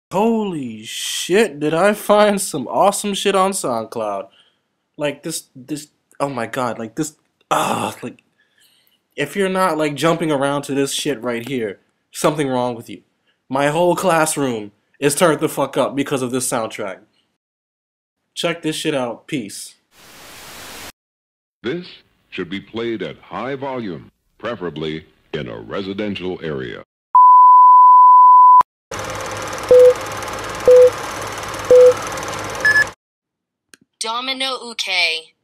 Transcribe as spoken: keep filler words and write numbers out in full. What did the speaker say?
Holy shit, did I find some awesome shit on SoundCloud? Like this this oh my god, like this ah like if you're not like jumping around to this shit right here, something wrong with you. My whole classroom is turned the fuck up because of this soundtrack. Check this shit out. Peace. This should be played at high volume, preferably in a residential area. Domino Uke.